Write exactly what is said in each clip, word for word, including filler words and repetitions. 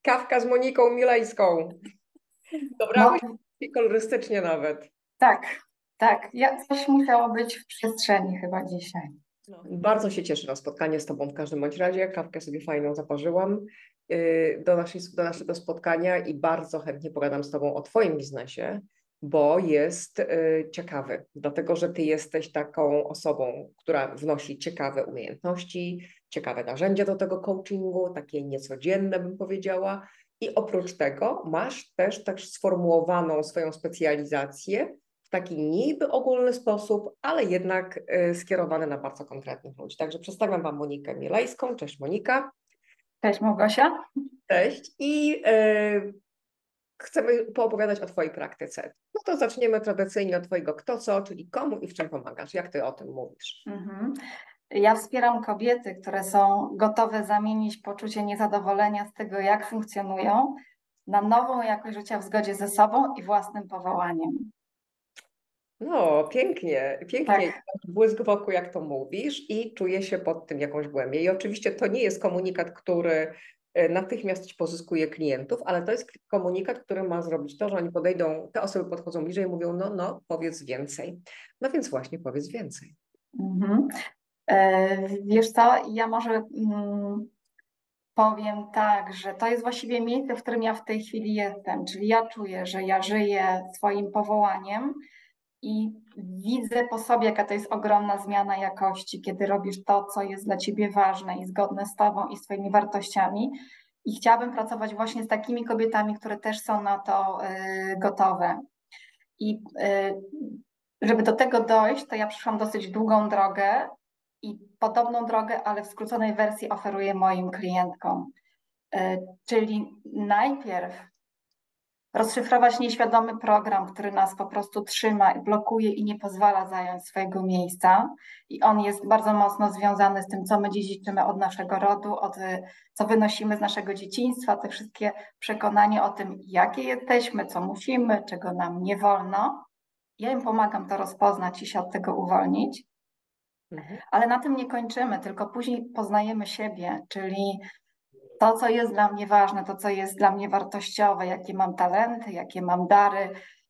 Kawka z Moniką Milejską. No Dobrałyście się kolorystycznie nawet. tak, tak. Ja, coś musiało być w przestrzeni chyba dzisiaj. No. Bardzo się cieszę na spotkanie z Tobą w każdym bądź razie. Kawkę sobie fajną zaparzyłam yy, do, naszej, do naszego spotkania i bardzo chętnie pogadam z Tobą o Twoim biznesie, bo jest yy, ciekawy, dlatego że Ty jesteś taką osobą, która wnosi ciekawe umiejętności, ciekawe narzędzia do tego coachingu, takie niecodzienne bym powiedziała. I oprócz tego masz też tak sformułowaną swoją specjalizację w taki niby ogólny sposób, ale jednak y, skierowany na bardzo konkretnych ludzi. Także przedstawiam Wam Monikę Mielejską. Cześć Monika. Cześć Małgosia. Cześć. I y, chcemy poopowiadać o Twojej praktyce. No to zaczniemy tradycyjnie od Twojego kto co, czyli komu i w czym pomagasz. Jak Ty o tym mówisz? Mhm. Ja wspieram kobiety, które są gotowe zamienić poczucie niezadowolenia z tego, jak funkcjonują, na nową jakość życia w zgodzie ze sobą i własnym powołaniem. No, pięknie, pięknie. Tak. Błysk w oku, jak to mówisz, i czuję się pod tym jakąś głębię. I oczywiście to nie jest komunikat, który e, natychmiast ci pozyskuje klientów, ale to jest komunikat, który ma zrobić to, że oni podejdą, te osoby podchodzą bliżej i mówią, no, no, powiedz więcej. No więc właśnie powiedz więcej. Mhm. E, Wiesz co, ja może mm, powiem tak, że to jest właściwie miejsce, w którym ja w tej chwili jestem, czyli ja czuję, że ja żyję swoim powołaniem i widzę po sobie, jaka to jest ogromna zmiana jakości, kiedy robisz to, co jest dla ciebie ważne i zgodne z tobą i z twoimi wartościami. I chciałabym pracować właśnie z takimi kobietami, które też są na to y, gotowe. I y, żeby do tego dojść, to ja przeszłam dosyć długą drogę i podobną drogę, ale w skróconej wersji oferuję moim klientkom. Y, Czyli najpierw rozszyfrować nieświadomy program, który nas po prostu trzyma, blokuje i nie pozwala zająć swojego miejsca. I on jest bardzo mocno związany z tym, co my dziedziczymy od naszego rodu, od, co wynosimy z naszego dzieciństwa, te wszystkie przekonania o tym, jakie jesteśmy, co musimy, czego nam nie wolno. Ja im pomagam to rozpoznać i się od tego uwolnić. Mhm. Ale na tym nie kończymy, tylko później poznajemy siebie, czyli to, co jest dla mnie ważne, to, co jest dla mnie wartościowe, jakie mam talenty, jakie mam dary,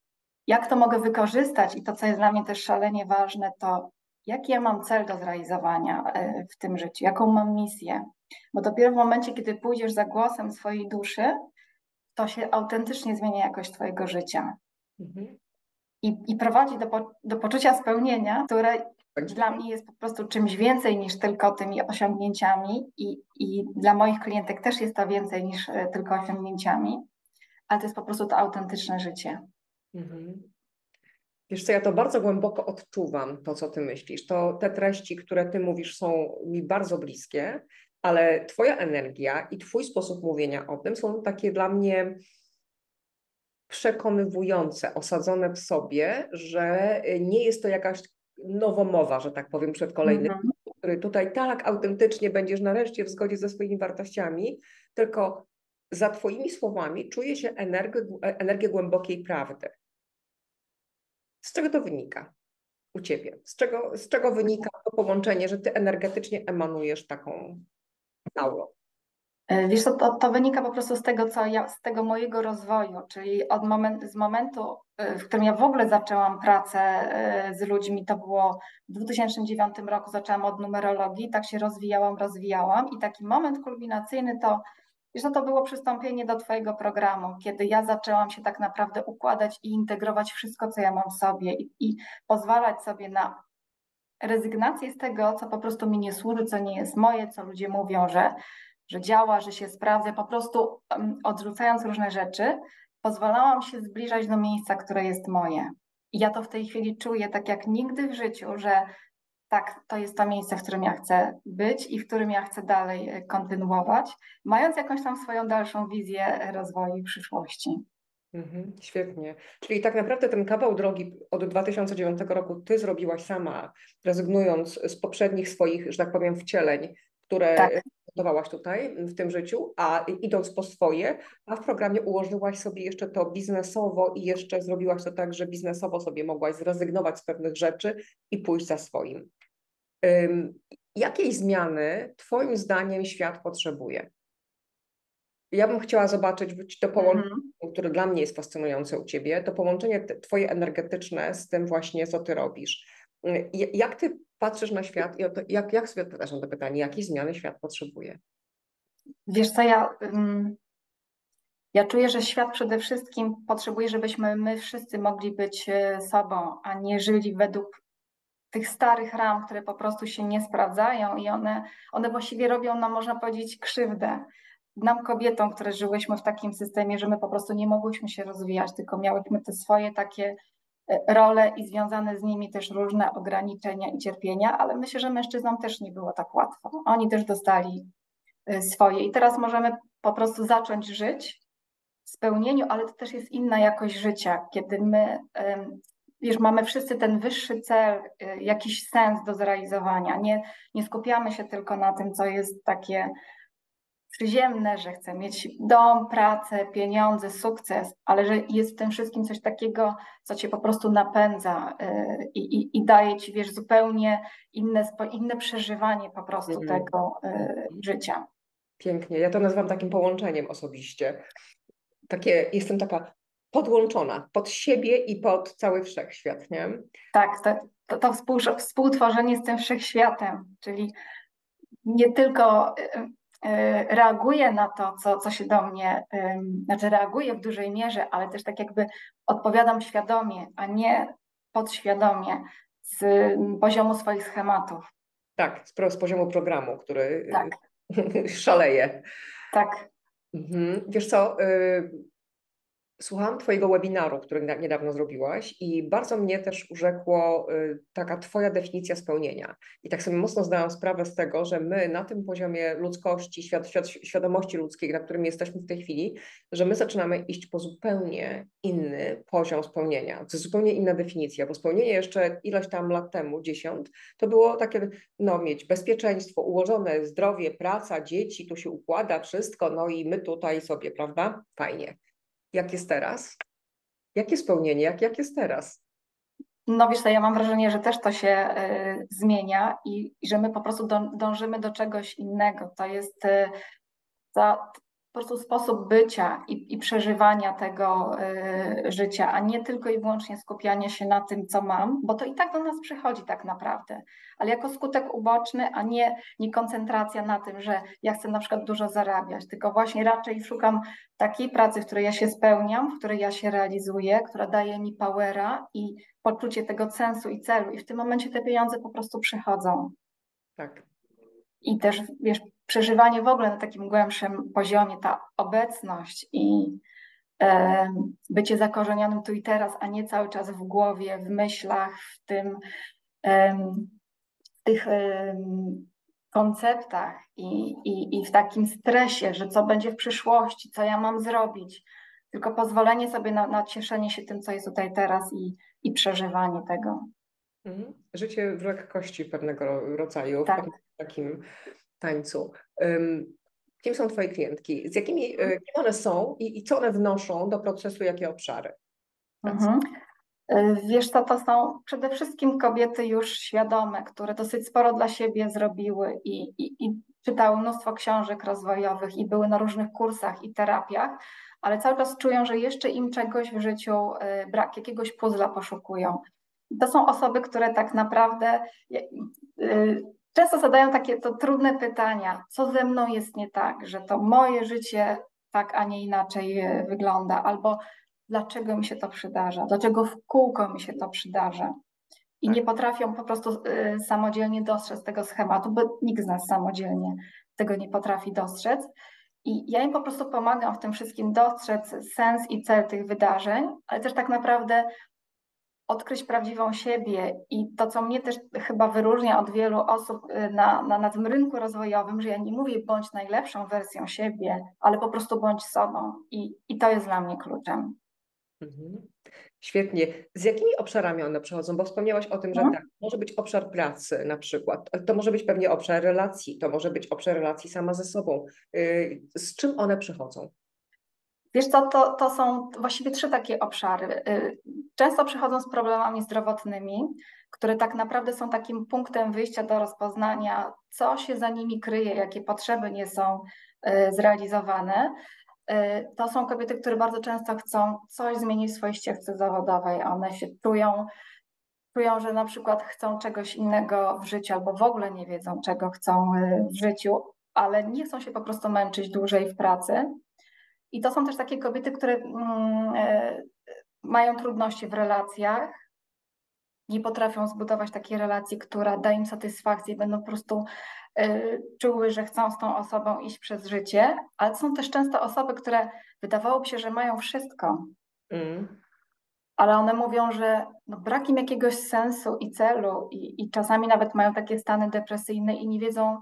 jak to mogę wykorzystać i to, co jest dla mnie też szalenie ważne, to jaki ja mam cel do zrealizowania e, w tym życiu, jaką mam misję. Bo dopiero w momencie, kiedy pójdziesz za głosem swojej duszy, to się autentycznie zmienia jakość twojego życia. Mhm. I, i prowadzi do, po, do poczucia spełnienia, które Tak. dla mnie jest po prostu czymś więcej niż tylko tymi osiągnięciami i, i dla moich klientek też jest to więcej niż e, tylko osiągnięciami, ale to jest po prostu to autentyczne życie. Mhm. Wiesz co, ja to bardzo głęboko odczuwam, to co ty myślisz. To te treści, które ty mówisz, są mi bardzo bliskie, ale twoja energia i twój sposób mówienia o tym są takie dla mnie przekonywujące, osadzone w sobie, że nie jest to jakaś nowomowa, że tak powiem, przed kolejnym, Mhm. który tutaj tak autentycznie będziesz nareszcie w zgodzie ze swoimi wartościami, tylko za twoimi słowami czuje się energię, energię głębokiej prawdy. Z czego to wynika u ciebie? Z czego, z czego wynika to połączenie, że ty energetycznie emanujesz taką aurą? E, Wiesz, co, to, to wynika po prostu z tego, co ja, z tego mojego rozwoju, czyli od moment, z momentu, e, w którym ja w ogóle zaczęłam pracę e, z ludźmi, to było w dwa tysiące dziewiątym roku, zaczęłam od numerologii, tak się rozwijałam, rozwijałam i taki moment kulminacyjny to, wiesz, co, to było przystąpienie do twojego programu, kiedy ja zaczęłam się tak naprawdę układać i integrować wszystko, co ja mam w sobie i, i pozwalać sobie na rezygnację z tego, co po prostu mi nie służy, co nie jest moje, co ludzie mówią, że, że działa, że się sprawdza. Po prostu um, odrzucając różne rzeczy, pozwalałam się zbliżać do miejsca, które jest moje. I ja to w tej chwili czuję tak jak nigdy w życiu, że tak, to jest to miejsce, w którym ja chcę być i w którym ja chcę dalej e, kontynuować, mając jakąś tam swoją dalszą wizję rozwoju i przyszłości. Mhm, świetnie. Czyli tak naprawdę ten kawał drogi od dwa tysiące dziewiątego roku ty zrobiłaś sama, rezygnując z poprzednich swoich, że tak powiem, wcieleń, które Tak. budowałaś tutaj w tym życiu, a idąc po swoje, a w programie ułożyłaś sobie jeszcze to biznesowo i jeszcze zrobiłaś to tak, że biznesowo sobie mogłaś zrezygnować z pewnych rzeczy i pójść za swoim. Ym, jakiej zmiany twoim zdaniem świat potrzebuje? Ja bym chciała zobaczyć wrócić to połączenie, Mhm. które dla mnie jest fascynujące u ciebie, to połączenie te- twoje energetyczne z tym właśnie, co ty robisz. Y, Jak ty patrzysz na świat i o to, jak, jak sobie odpowiadasz na to pytanie, jakiej zmiany świat potrzebuje? Wiesz co, ja, ym, ja czuję, że świat przede wszystkim potrzebuje, żebyśmy my wszyscy mogli być e, sobą, a nie żyli według tych starych ram, które po prostu się nie sprawdzają i one, one właściwie robią nam, można powiedzieć, krzywdę. Nam kobietom, które żyłyśmy w takim systemie, że my po prostu nie mogłyśmy się rozwijać, tylko miałyśmy te swoje takie e, role i związane z nimi też różne ograniczenia i cierpienia, ale myślę, że mężczyznom też nie było tak łatwo. Oni też dostali e, swoje i teraz możemy po prostu zacząć żyć w spełnieniu, ale to też jest inna jakość życia, kiedy my, em, wiesz, mamy wszyscy ten wyższy cel, y, jakiś sens do zrealizowania. Nie, nie skupiamy się tylko na tym, co jest takie przyziemne, że chcę mieć dom, pracę, pieniądze, sukces, ale że jest w tym wszystkim coś takiego, co cię po prostu napędza y, i, i, i daje ci, wiesz, zupełnie inne, spo- inne przeżywanie po prostu Mhm. tego y, życia. Pięknie. Ja to nazywam takim połączeniem osobiście. Takie, jestem taka podłączona pod siebie i pod cały wszechświat, nie? Tak, to, to, to współ, współtworzenie z tym wszechświatem, czyli nie tylko y, y, reaguję na to, co, co się do mnie, y, znaczy reaguję w dużej mierze, ale też tak jakby odpowiadam świadomie, a nie podświadomie z poziomu swoich schematów. Tak, z, pro- z poziomu programu, który Tak, y, szaleje. tak. Mhm. Wiesz co, y, słuchałam Twojego webinaru, który na- niedawno zrobiłaś i bardzo mnie też urzekło y, taka Twoja definicja spełnienia. I tak sobie mocno zdałam sprawę z tego, że my na tym poziomie ludzkości, świad, świad, świadomości ludzkiej, na którym jesteśmy w tej chwili, że my zaczynamy iść po zupełnie inny poziom spełnienia. To jest zupełnie inna definicja, bo spełnienie jeszcze ileś tam lat temu, dziesiąt, to było takie, no mieć bezpieczeństwo, ułożone zdrowie, praca, dzieci, tu się układa wszystko, no i my tutaj sobie, prawda? Fajnie. Jak jest teraz? Jakie spełnienie? Jak, jak jest teraz? No wiesz co, ja mam wrażenie, że też to się y, zmienia i, i że my po prostu dą, dążymy do czegoś innego. To jest y, za po prostu sposób bycia i, i przeżywania tego y, życia, a nie tylko i wyłącznie skupianie się na tym, co mam, bo to i tak do nas przychodzi tak naprawdę, ale jako skutek uboczny, a nie, nie koncentracja na tym, że ja chcę na przykład dużo zarabiać, tylko właśnie raczej szukam takiej pracy, w której ja się spełniam, w której ja się realizuję, która daje mi powera i poczucie tego sensu i celu i w tym momencie te pieniądze po prostu przychodzą. Tak. I też, wiesz, przeżywanie w ogóle na takim głębszym poziomie, ta obecność i e, bycie zakorzenionym tu i teraz, a nie cały czas w głowie, w myślach, w tym, e, w tych e, konceptach i, i, i w takim stresie, że co będzie w przyszłości, co ja mam zrobić. Tylko pozwolenie sobie na, na cieszenie się tym, co jest tutaj teraz i, i przeżywanie tego. Mhm. Życie w lekkości pewnego ro- rodzaju, w Tak. pewnym takim tańcu. Ym, kim są Twoje klientki? Z jakimi, y, kim one są i, i co one wnoszą do procesu, jakie obszary pracy? Mhm. Wiesz co, to są przede wszystkim kobiety już świadome, które dosyć sporo dla siebie zrobiły i, i, i czytały mnóstwo książek rozwojowych i były na różnych kursach i terapiach, ale cały czas czują, że jeszcze im czegoś w życiu y, brak, jakiegoś puzzla poszukują. To są osoby, które tak naprawdę y, y, często zadają takie to trudne pytania, co ze mną jest nie tak, że to moje życie tak, a nie inaczej y, wygląda, albo dlaczego mi się to przydarza, dlaczego w kółko mi się to przydarza. I nie Tak. potrafią po prostu y, samodzielnie dostrzec tego schematu, bo nikt z nas samodzielnie tego nie potrafi dostrzec. I ja im po prostu pomagam w tym wszystkim dostrzec sens i cel tych wydarzeń, ale też tak naprawdę odkryć prawdziwą siebie i to, co mnie też chyba wyróżnia od wielu osób y, na, na, na tym rynku rozwojowym, że ja nie mówię bądź najlepszą wersją siebie, ale po prostu bądź sobą. I, i to jest dla mnie kluczem. Mhm. Świetnie. Z jakimi obszarami one przychodzą? Bo wspomniałaś o tym, że Mhm. tak, może być obszar pracy na przykład, to może być pewnie obszar relacji, to może być obszar relacji sama ze sobą. Y, Z czym one przychodzą? Wiesz co, to, to są właściwie trzy takie obszary. Y, Często przychodzą z problemami zdrowotnymi, które tak naprawdę są takim punktem wyjścia do rozpoznania, co się za nimi kryje, jakie potrzeby nie są y, zrealizowane. to są kobiety, które bardzo często chcą coś zmienić w swojej ścieżce zawodowej. One się czują, czują, że na przykład chcą czegoś innego w życiu albo w ogóle nie wiedzą, czego chcą w życiu, ale nie chcą się po prostu męczyć dłużej w pracy. I to są też takie kobiety, które mm, mają trudności w relacjach, nie potrafią zbudować takiej relacji, która da im satysfakcję, będą po prostu y, czuły, że chcą z tą osobą iść przez życie, ale są też często osoby, które wydawałoby się, że mają wszystko, Mm. ale one mówią, że no, brak im jakiegoś sensu i celu i, i czasami nawet mają takie stany depresyjne i nie wiedzą,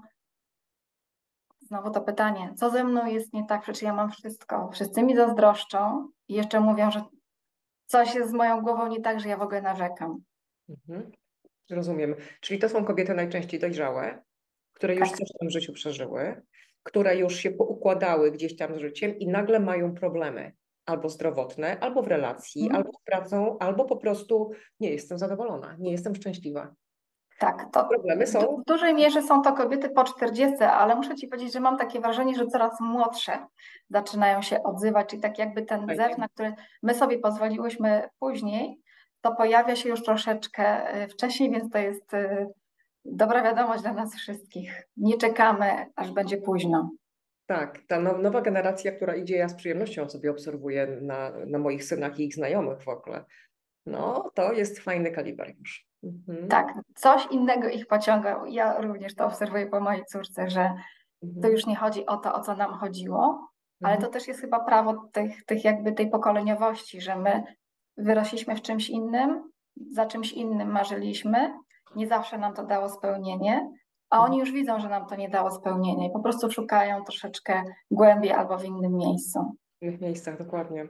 znowu to pytanie, co ze mną jest nie tak, przecież ja mam wszystko, wszyscy mi zazdroszczą i jeszcze mówią, że coś jest z moją głową nie tak, że ja w ogóle narzekam. Mhm. Rozumiem. Czyli to są kobiety najczęściej dojrzałe, które już Tak. coś tam w życiu przeżyły, które już się poukładały gdzieś tam z życiem i nagle mają problemy albo zdrowotne, albo w relacji, Hmm. albo z pracą, albo po prostu nie jestem zadowolona, nie jestem szczęśliwa. Tak, to Problemy w, du- są. w dużej mierze są to kobiety po czterdziestce, ale muszę Ci powiedzieć, że mam takie wrażenie, że coraz młodsze zaczynają się odzywać, czyli tak jakby ten zew, na który my sobie pozwoliłyśmy później, to pojawia się już troszeczkę y, wcześniej, więc to jest y, dobra wiadomość dla nas wszystkich. Nie czekamy, aż będzie późno. Tak, ta now- nowa generacja, która idzie, ja z przyjemnością sobie obserwuję na, na moich synach i ich znajomych w ogóle. No, to jest fajny kaliber już. Mhm. Tak, coś innego ich pociąga. Ja również to obserwuję po mojej córce, że to Mhm. już nie chodzi o to, o co nam chodziło, ale Mhm. to też jest chyba prawo tych, tych jakby tej pokoleniowości, że my wyrośliśmy w czymś innym, za czymś innym marzyliśmy, nie zawsze nam to dało spełnienie, a oni już widzą, że nam to nie dało spełnienia i po prostu szukają troszeczkę głębiej albo w innym miejscu. W innych miejscach, dokładnie.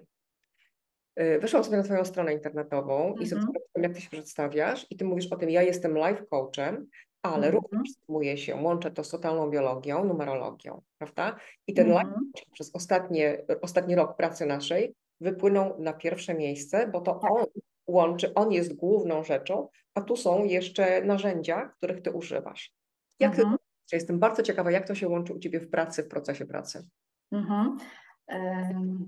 Y, Wyszłam sobie na Twoją stronę internetową i Mhm. zobaczyłam, jak Ty się przedstawiasz i Ty mówisz o tym, ja jestem life coachem, ale Mhm. również zajmuję się, łączę to z totalną biologią, numerologią, prawda? I ten life Mhm. coach przez ostatnie, ostatni rok pracy naszej wypłynął na pierwsze miejsce, bo to Tak. on łączy, on jest główną rzeczą, a tu są jeszcze narzędzia, których Ty używasz. Jak Mhm. Ja jestem bardzo ciekawa, jak to się łączy u Ciebie w pracy, w procesie pracy. Mhm. Ym,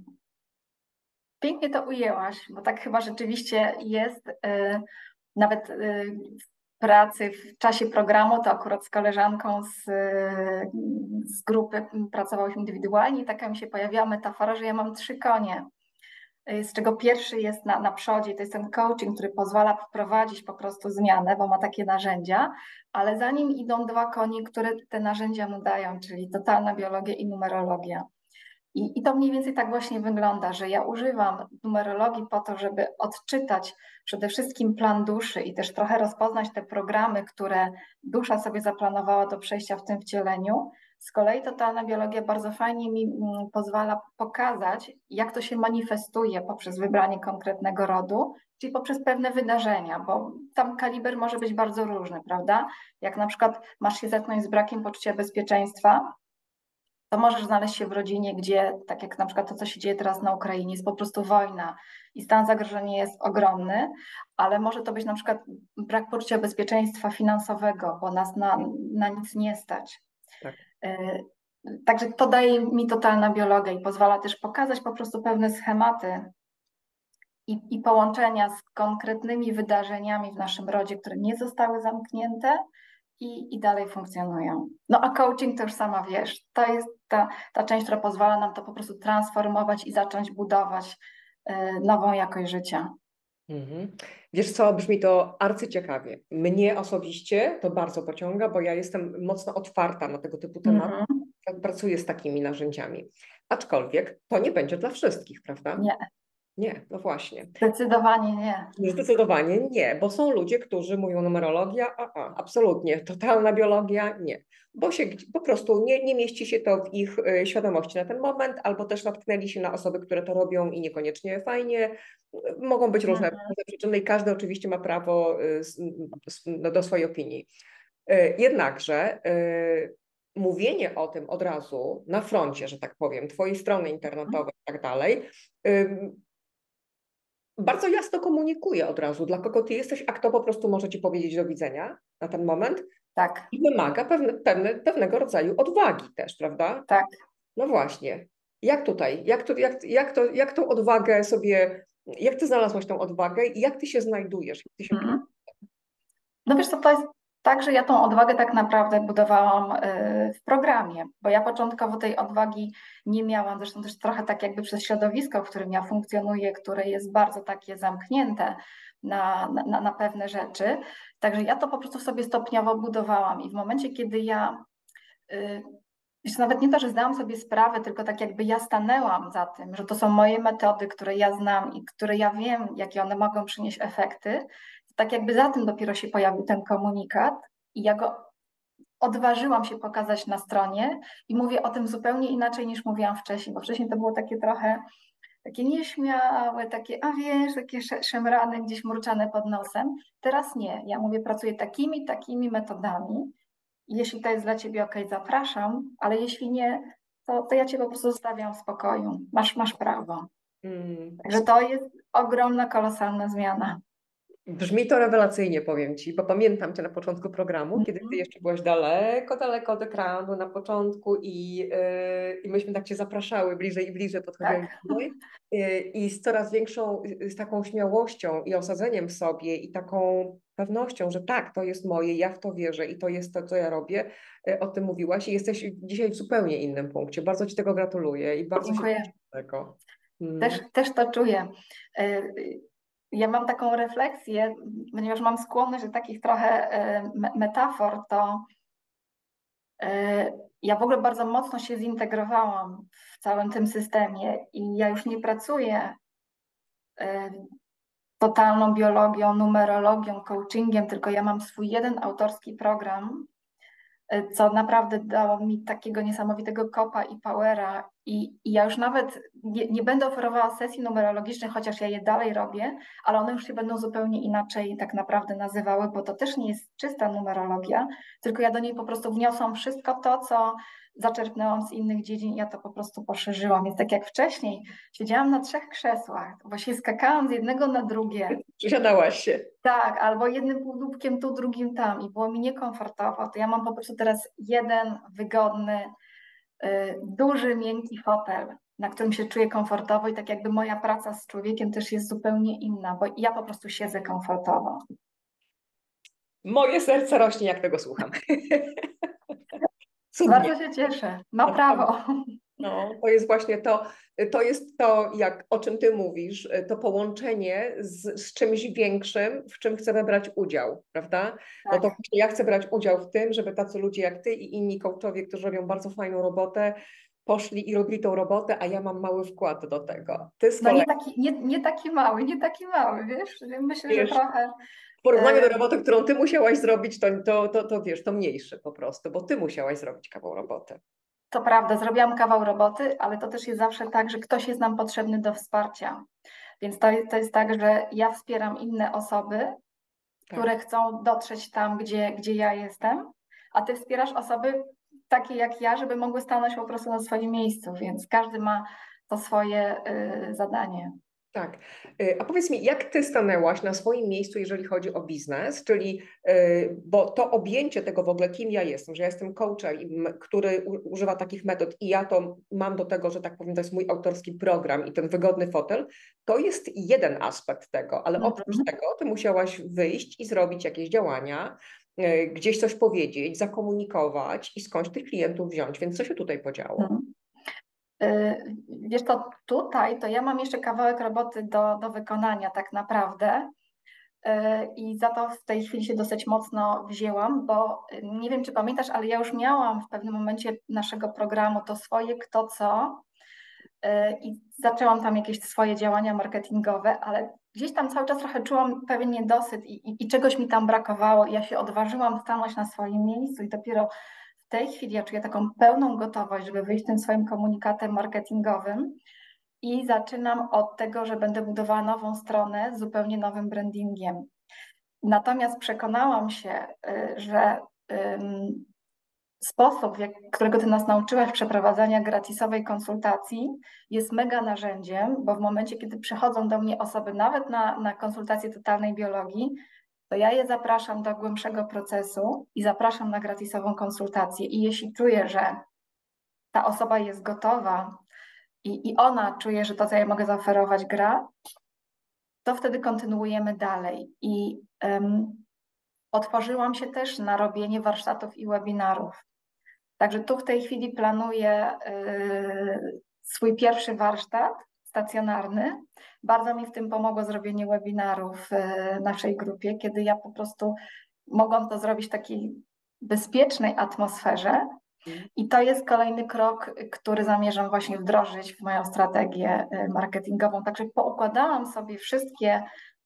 Pięknie to ujęłaś, bo tak chyba rzeczywiście jest. y, Nawet y, w pracy, w czasie programu, to akurat z koleżanką z, y, z grupy pracowałyśmy indywidualnie i taka mi się pojawiła metafora, że ja mam trzy konie, y, z czego pierwszy jest na, na przodzie, to jest ten coaching, który pozwala wprowadzić po prostu zmianę, bo ma takie narzędzia, ale za nim idą dwa konie, które te narzędzia mu dają, czyli totalna biologia i numerologia. I, I to mniej więcej tak właśnie wygląda, że ja używam numerologii po to, żeby odczytać przede wszystkim plan duszy i też trochę rozpoznać te programy, które dusza sobie zaplanowała do przejścia w tym wcieleniu. Z kolei totalna biologia bardzo fajnie mi mm, pozwala pokazać, jak to się manifestuje poprzez wybranie konkretnego rodu, czyli poprzez pewne wydarzenia, bo tam kaliber może być bardzo różny, prawda? Jak na przykład masz się zetknąć z brakiem poczucia bezpieczeństwa, to możesz znaleźć się w rodzinie, gdzie, tak jak na przykład to, co się dzieje teraz na Ukrainie, jest po prostu wojna i stan zagrożenia jest ogromny, ale może to być na przykład brak poczucia bezpieczeństwa finansowego, bo nas na, na nic nie stać. Tak. Także to daje mi totalna biologia i pozwala też pokazać po prostu pewne schematy i, i połączenia z konkretnymi wydarzeniami w naszym rodzie, które nie zostały zamknięte, i, i dalej funkcjonują. No a coaching to już sama wiesz, to jest ta, ta część, która pozwala nam to po prostu transformować i zacząć budować y, nową jakość życia. Mhm. Wiesz co, brzmi to arcyciekawie. Mnie osobiście to bardzo pociąga, bo ja jestem mocno otwarta na tego typu tematy. Mhm. Pracuję z takimi narzędziami. Aczkolwiek to nie będzie dla wszystkich, prawda? Nie, Nie, no właśnie. zdecydowanie nie. Zdecydowanie nie, bo są ludzie, którzy mówią numerologia, a, a absolutnie, totalna biologia, nie. Bo się gdzie- po prostu nie, nie mieści się to w ich y, świadomości na ten moment, albo też natknęli się na osoby, które to robią i niekoniecznie fajnie. Mogą być różne Mhm. przyczyny i każdy oczywiście ma prawo y, s- s- no, do swojej opinii. Y, Jednakże y, mówienie o tym od razu na froncie, że tak powiem, twojej strony internetowej i tak dalej, y, bardzo jasno komunikuje od razu, dla kogo ty jesteś, a kto po prostu może ci powiedzieć do widzenia na ten moment. Tak, I wymaga pewne, pewne, pewnego rodzaju odwagi też, prawda? tak. No właśnie. Jak tutaj? Jak, to, jak, jak, to, jak tą odwagę sobie, jak ty znalazłaś tą odwagę i jak ty się znajdujesz? Jak ty się czujesz? Mhm. No wiesz co, to jest tak, że ja tą odwagę tak naprawdę budowałam y, w programie, bo ja początkowo tej odwagi nie miałam, zresztą też trochę tak jakby przez środowisko, w którym ja funkcjonuję, które jest bardzo takie zamknięte na, na, na pewne rzeczy. Także ja to po prostu sobie stopniowo budowałam i w momencie, kiedy ja y, Wiesz, nawet nie to, że zdałam sobie sprawę, tylko tak jakby ja stanęłam za tym, że to są moje metody, które ja znam i które ja wiem, jakie one mogą przynieść efekty. Tak jakby za tym dopiero się pojawił ten komunikat i ja go odważyłam się pokazać na stronie i mówię o tym zupełnie inaczej niż mówiłam wcześniej, bo wcześniej to było takie trochę takie nieśmiałe, takie, a wiesz, takie szemrane, gdzieś murczane pod nosem. Teraz nie. Ja mówię, pracuję takimi, takimi metodami. Jeśli to jest dla ciebie ok, zapraszam, ale jeśli nie, to, to ja cię po prostu zostawiam w spokoju. Masz, masz prawo. Mm, Także to jest ogromna, kolosalna zmiana. Brzmi to rewelacyjnie, powiem Ci, bo pamiętam Cię na początku programu, kiedy Ty Mhm. jeszcze byłaś daleko, daleko od ekranu na początku i, yy, i myśmy tak Cię zapraszały bliżej i bliżej, podchodziły Tak, bliżej yy, i z coraz większą, yy, z taką śmiałością i osadzeniem w sobie i taką pewnością, że tak, to jest moje, ja w to wierzę i to jest to, co ja robię, yy, o tym mówiłaś i jesteś dzisiaj w zupełnie innym punkcie. Bardzo Ci tego gratuluję i bardzo się dziękuję. cieszę z tego. Mm. Też, też to czuję. Y, Ja mam taką refleksję, ponieważ mam skłonność do takich trochę y, me- metafor, to y, ja w ogóle bardzo mocno się zintegrowałam w całym tym systemie i ja już nie pracuję y, totalną biologią, numerologią, coachingiem, tylko ja mam swój jeden autorski program, y, co naprawdę dało mi takiego niesamowitego kopa i powera. I, i ja już nawet nie, nie będę oferowała sesji numerologicznych, chociaż ja je dalej robię, ale one już się będą zupełnie inaczej tak naprawdę nazywały, bo to też nie jest czysta numerologia, tylko ja do niej po prostu wniosłam wszystko to, co zaczerpnęłam z innych dziedzin, ja to po prostu poszerzyłam. Więc tak jak wcześniej siedziałam na trzech krzesłach, bo się skakałam z jednego na drugie, Przysiadałaś się. tak, albo jednym półdubkiem tu, drugim tam i było mi niekomfortowo, to ja mam po prostu teraz jeden wygodny, y, duży, miękki fotel, na którym się czuję komfortowo i tak jakby moja praca z człowiekiem też jest zupełnie inna, bo ja po prostu siedzę komfortowo. Moje serce rośnie, jak tego słucham. Cudnie. Bardzo się cieszę, ma prawo. No, to jest właśnie to, to jest to, jak, o czym ty mówisz, to połączenie z, z czymś większym, w czym chcemy brać udział, prawda? No to Tak. właśnie ja chcę brać udział w tym, żeby tacy ludzie jak ty i inni coachowie, którzy robią bardzo fajną robotę, poszli i robili tą robotę, a ja mam mały wkład do tego. Ty z No nie kolei, taki, nie, nie taki mały, nie taki mały, wiesz, myślę, że wiesz, trochę. w porównaniu do y, roboty, którą ty musiałaś zrobić, to, to, to, to wiesz, to mniejszy po prostu, bo ty musiałaś zrobić kawał roboty. To prawda, zrobiłam kawał roboty, ale to też jest zawsze tak, że ktoś jest nam potrzebny do wsparcia. Więc to, to jest tak, że ja wspieram inne osoby, Tak. które chcą dotrzeć tam, gdzie, gdzie ja jestem, a ty wspierasz osoby takie jak ja, żeby mogły stanąć po prostu na swoim miejscu, więc każdy ma to swoje y, zadanie. Tak. Y, A powiedz mi, jak ty stanęłaś na swoim miejscu, jeżeli chodzi o biznes, czyli, y, bo to objęcie tego w ogóle, kim ja jestem, że ja jestem coachem, który u- używa takich metod i ja to mam do tego, że tak powiem, to jest mój autorski program i ten wygodny fotel, to jest jeden aspekt tego, ale oprócz Mhm. tego ty musiałaś wyjść i zrobić jakieś działania, y, gdzieś coś powiedzieć, zakomunikować i skądś tych klientów wziąć, więc co się tutaj podziało? Mhm. Y, Wiesz to tutaj, to ja mam jeszcze kawałek roboty do, do wykonania tak naprawdę. Y, I za to w tej chwili się dosyć mocno wzięłam, bo y, nie wiem, czy pamiętasz, ale ja już miałam w pewnym momencie naszego programu to swoje kto co y, i zaczęłam tam jakieś swoje działania marketingowe, ale gdzieś tam cały czas trochę czułam pewien niedosyt i, i, i czegoś mi tam brakowało. I ja się odważyłam stanąć na swoim miejscu i dopiero w tej chwili ja czuję taką pełną gotowość, żeby wyjść tym swoim komunikatem marketingowym. I zaczynam od tego, że będę budowała nową stronę z zupełnie nowym brandingiem. Natomiast przekonałam się, y, że ym, sposób, jak, którego ty nas nauczyłaś przeprowadzania gratisowej konsultacji, jest mega narzędziem, bo w momencie, kiedy przychodzą do mnie osoby nawet na, na konsultację totalnej biologii, to ja je zapraszam do głębszego procesu i zapraszam na gratisową konsultację. I jeśli czuję, że ta osoba jest gotowa i, i ona czuje, że to, co ja mogę zaoferować, gra, to wtedy kontynuujemy dalej. I um, otworzyłam się też na robienie warsztatów i webinarów. Także tu w tej chwili planuję y, swój pierwszy warsztat stacjonarny. Bardzo mi w tym pomogło zrobienie webinarów w naszej grupie, kiedy ja po prostu mogłam to zrobić w takiej bezpiecznej atmosferze. I to jest kolejny krok, który zamierzam właśnie wdrożyć w moją strategię marketingową. Także poukładałam sobie wszystkie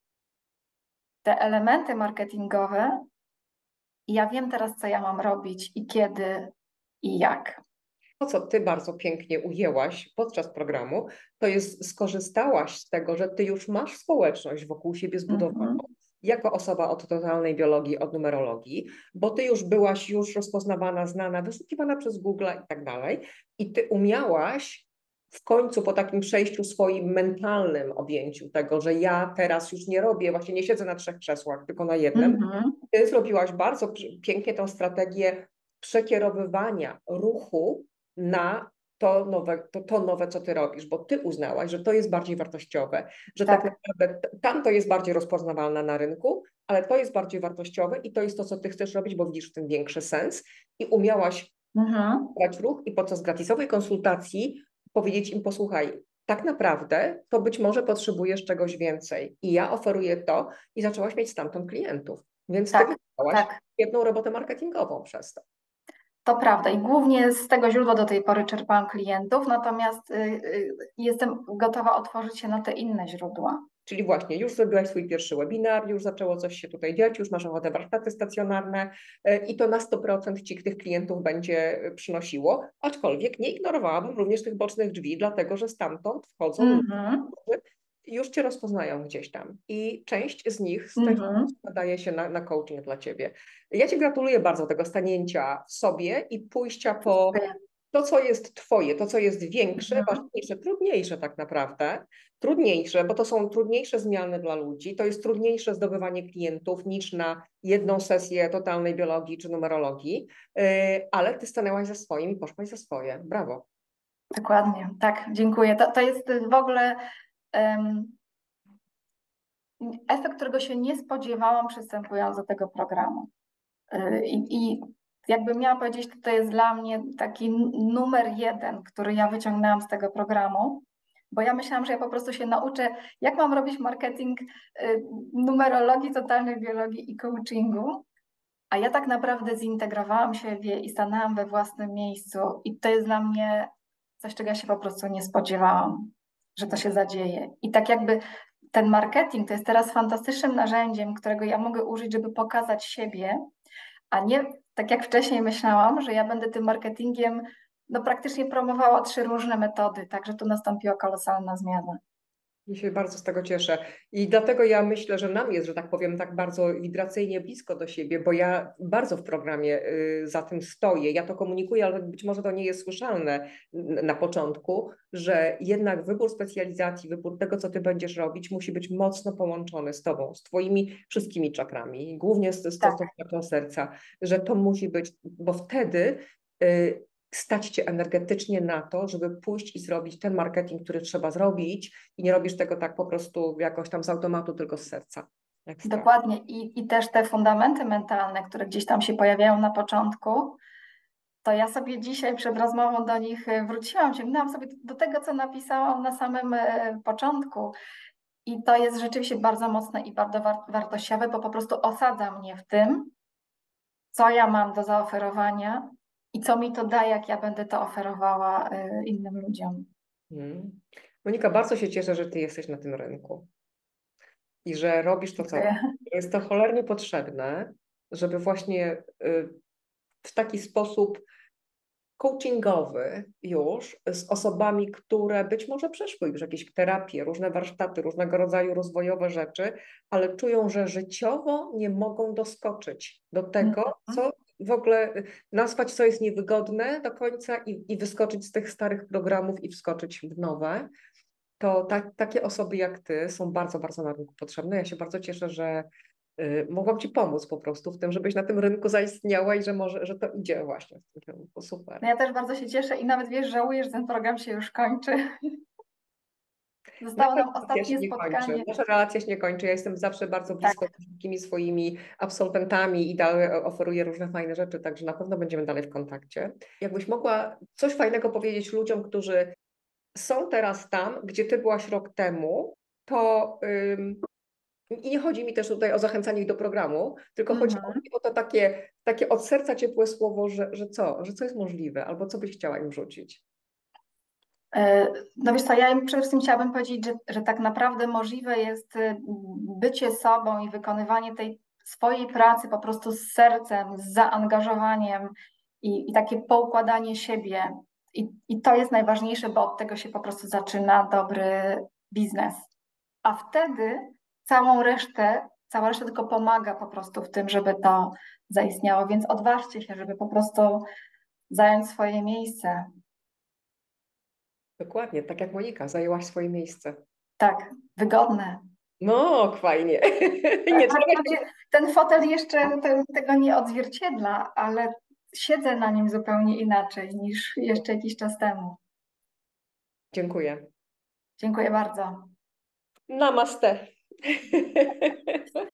te elementy marketingowe i ja wiem teraz, co ja mam robić i kiedy i jak. To, co ty bardzo pięknie ujęłaś podczas programu, to jest skorzystałaś z tego, że ty już masz społeczność wokół siebie zbudowaną, mm-hmm. jako osoba od totalnej biologii, od numerologii, bo ty już byłaś już rozpoznawana, znana, wyszukiwana przez Google i tak dalej i ty umiałaś w końcu po takim przejściu swoim mentalnym objęciu tego, że ja teraz już nie robię, właśnie nie siedzę na trzech krzesłach, tylko na jednym, mm-hmm. ty zrobiłaś bardzo pięknie tą strategię przekierowywania ruchu na to nowe, to, to nowe, co ty robisz, bo ty uznałaś, że to jest bardziej wartościowe, że tak, tak naprawdę tam to jest bardziej rozpoznawalne na rynku, ale to jest bardziej wartościowe i to jest to, co ty chcesz robić, bo widzisz w tym większy sens i umiałaś mhm. brać ruch i podczas gratisowej konsultacji powiedzieć im, posłuchaj, tak naprawdę to być może potrzebujesz czegoś więcej i ja oferuję to i zaczęłaś mieć stamtąd klientów, więc tak, ty wykonałaś tak. jedną robotę marketingową przez to. To prawda i głównie z tego źródła do tej pory czerpałam klientów, natomiast y, y, jestem gotowa otworzyć się na te inne źródła. Czyli właśnie już zrobiłaś swój pierwszy webinar, już zaczęło coś się tutaj dziać, już masz ochotę warsztaty stacjonarne y, i to na sto procent ci tych klientów będzie przynosiło, aczkolwiek nie ignorowałabym również tych bocznych drzwi, dlatego że stamtąd wchodzą mm-hmm. ludzie, już cię rozpoznają gdzieś tam i część z nich z mm-hmm. nadaje się na, na coaching dla ciebie. Ja ci gratuluję bardzo tego stanięcia w sobie i pójścia po to, co jest twoje, to, co jest większe, mm-hmm. ważniejsze, trudniejsze tak naprawdę, trudniejsze, bo to są trudniejsze zmiany dla ludzi, to jest trudniejsze zdobywanie klientów niż na jedną sesję totalnej biologii czy numerologii, yy, ale ty stanęłaś za swoim i poszłaś za swoje. Brawo. Dokładnie, tak, dziękuję. To, to jest w ogóle Um, efekt, którego się nie spodziewałam przystępując do tego programu. I, i jakbym miała powiedzieć, to, to jest dla mnie taki numer jeden, który ja wyciągnęłam z tego programu, bo ja myślałam, że ja po prostu się nauczę, jak mam robić marketing numerologii, totalnej biologii i coachingu, a ja tak naprawdę zintegrowałam siebie i stanęłam we własnym miejscu i to jest dla mnie coś, czego ja się po prostu nie spodziewałam, że to się zadzieje. I tak jakby ten marketing to jest teraz fantastycznym narzędziem, którego ja mogę użyć, żeby pokazać siebie, a nie tak jak wcześniej myślałam, że ja będę tym marketingiem no, praktycznie promowała trzy różne metody, także tu nastąpiła kolosalna zmiana. Ja się bardzo z tego cieszę i dlatego ja myślę, że nam jest, że tak powiem, tak bardzo wibracyjnie blisko do siebie, bo ja bardzo w programie y, za tym stoję. Ja to komunikuję, ale być może to nie jest słyszalne na początku, że jednak wybór specjalizacji, wybór tego, co ty będziesz robić, musi być mocno połączony z tobą, z twoimi wszystkimi czakrami, głównie z, z, tak. z tą czakrą serca, że to musi być, bo wtedy y, stać cię energetycznie na to, żeby pójść i zrobić ten marketing, który trzeba zrobić i nie robisz tego tak po prostu jakoś tam z automatu, tylko z serca. Ekstra. Dokładnie I, i też te fundamenty mentalne, które gdzieś tam się pojawiają na początku, to ja sobie dzisiaj przed rozmową do nich wróciłam, sięgnęłam sobie do tego, co napisałam na samym początku i to jest rzeczywiście bardzo mocne i bardzo wartościowe, bo po prostu osadza mnie w tym, co ja mam do zaoferowania i co mi to da, jak ja będę to oferowała innym ludziom. Hmm. Monika, bardzo się cieszę, że ty jesteś na tym rynku i że robisz to, co jest to cholernie potrzebne, żeby właśnie w taki sposób coachingowy już z osobami, które być może przeszły już jakieś terapie, różne warsztaty, różnego rodzaju rozwojowe rzeczy, ale czują, że życiowo nie mogą doskoczyć do tego, co w ogóle nazwać, co jest niewygodne do końca i, i wyskoczyć z tych starych programów i wskoczyć w nowe. To tak, takie osoby jak ty są bardzo, bardzo na rynku potrzebne. Ja się bardzo cieszę, że y, mogłam Ci pomóc po prostu w tym, żebyś na tym rynku zaistniała i że może, że to idzie właśnie w tym kierunku. Super. No ja też bardzo się cieszę i nawet wiesz, żałuję, że ten program się już kończy. Zostało Nasza nam relacja się ostatnie nie kończy. spotkanie. Nasza relacja się nie kończy. Ja jestem zawsze bardzo Tak. blisko z wszystkimi swoimi absolwentami i dalej oferuję różne fajne rzeczy, także na pewno będziemy dalej w kontakcie. Jakbyś mogła coś fajnego powiedzieć ludziom, którzy są teraz tam, gdzie Ty byłaś rok temu, to ym, i nie chodzi mi też tutaj o zachęcanie ich do programu, tylko chodzi Mhm. o to takie, takie od serca ciepłe słowo, że, że co, że co jest możliwe, albo co byś chciała im rzucić. E, No wiesz co, ja im przede wszystkim chciałabym powiedzieć, że, że tak naprawdę możliwe jest y, bycie sobą i wykonywanie tej swojej pracy po prostu z sercem, z zaangażowaniem i, i takie poukładanie siebie. I, I to jest najważniejsze, bo od tego się po prostu zaczyna dobry biznes. A wtedy całą resztę, cała reszta tylko pomaga po prostu w tym, żeby to zaistniało. Więc odważcie się, żeby po prostu zająć swoje miejsce. Dokładnie, tak jak Monika, zajęłaś swoje miejsce. Tak, wygodne. No, fajnie. Nie Tak, trzeba się... wprawdzie ten fotel jeszcze ten, tego nie odzwierciedla, ale siedzę na nim zupełnie inaczej niż jeszcze jakiś czas temu. Dziękuję. Dziękuję bardzo. Namaste.